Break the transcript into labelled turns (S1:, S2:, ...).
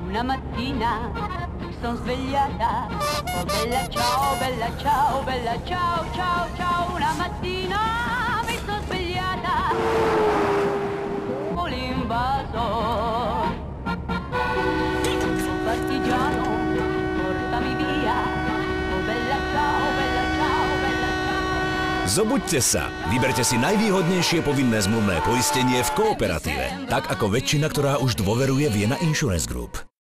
S1: Una mattina mi son svegliata, oh bella ciao, bella ciao, bella ciao, ciao, ciao. Una mattina mi son svegliata, oh l'invasor, partigiano, portami via, oh bella ciao, bella ciao, bella ciao.
S2: Zobuďte sa, vyberte si najvýhodnejšie povinné zmluvné poistenie v Kooperatíve, tak ako väčšina, ktorá už dôveruje Vienna Insurance Group.